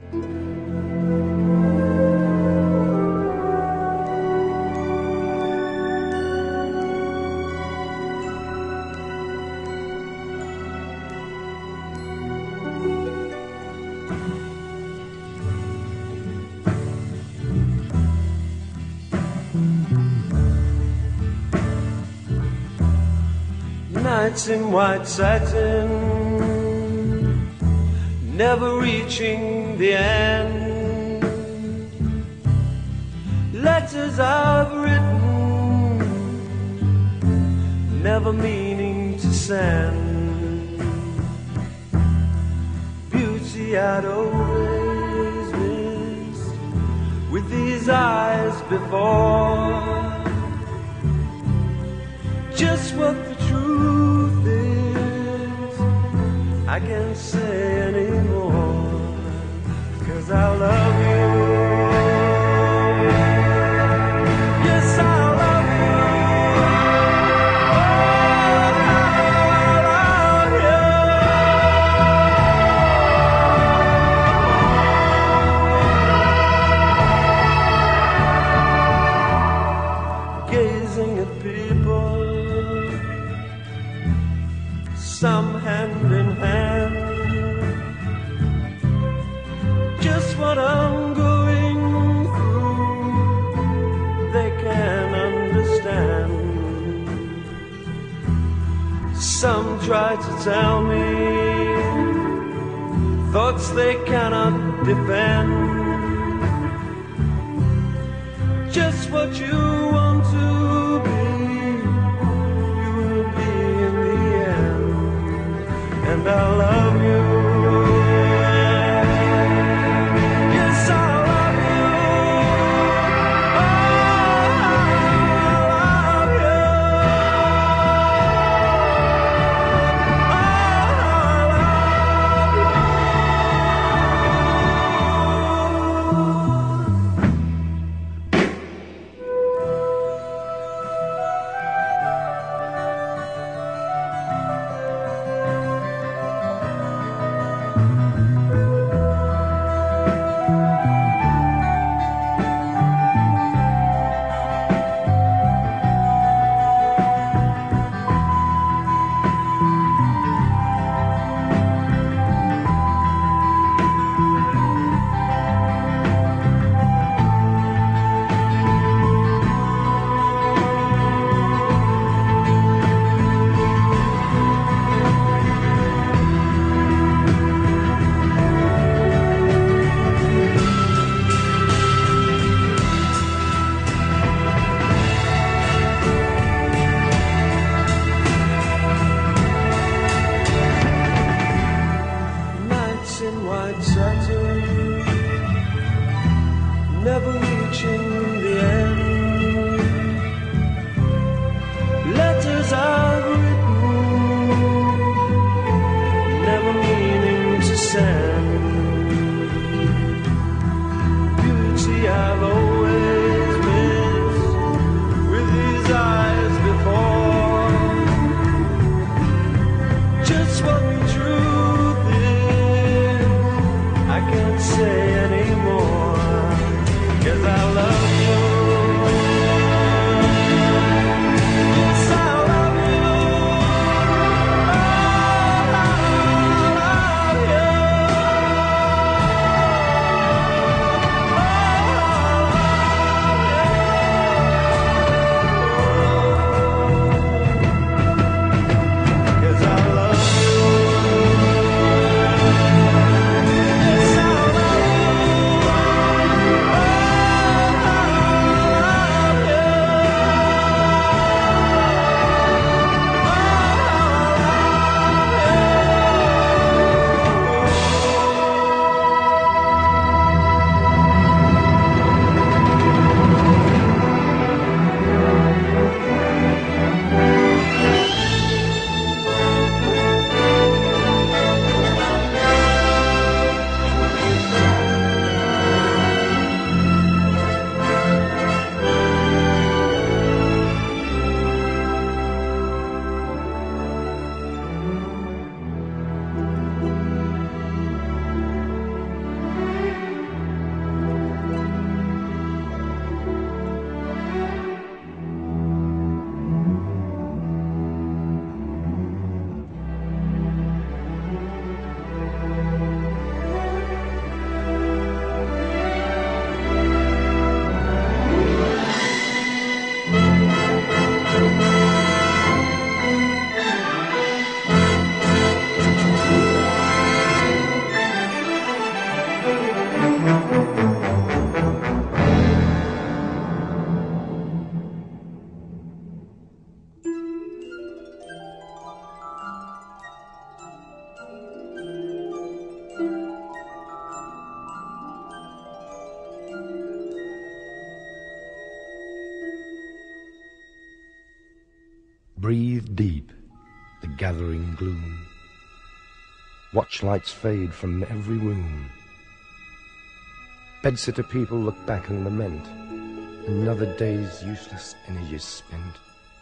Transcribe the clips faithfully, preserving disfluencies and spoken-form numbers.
Nights in white satin, never reaching the end. Letters I've written, never meaning to send. Beauty I'd always missed with these eyes before. Just what the truth is, I can't say anymore, 'cause I love you. Yes, I love you. Oh, I love you. Gazing at people, some hand in hand, just what I'm going through, they can understand. Some try to tell me thoughts they cannot defend. Just what you want to be, you will be in the end. And I love you. Yes, I love you. Oh, I love you. Oh, I love you. Deep, the gathering gloom. Watchlights fade from every room. Bedsitter people look back and lament. Another day's useless energies spent.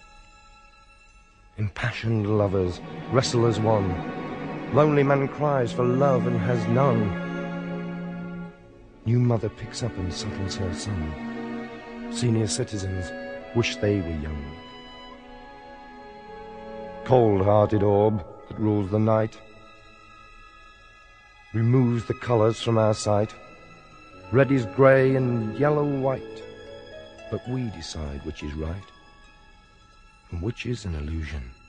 Impassioned lovers wrestle as one. Lonely man cries for love and has none. New mother picks up and settles her son. Senior citizens wish they were young. Cold-hearted orb that rules the night removes the colours from our sight. Red is grey and yellow white, but we decide which is right and which is an illusion.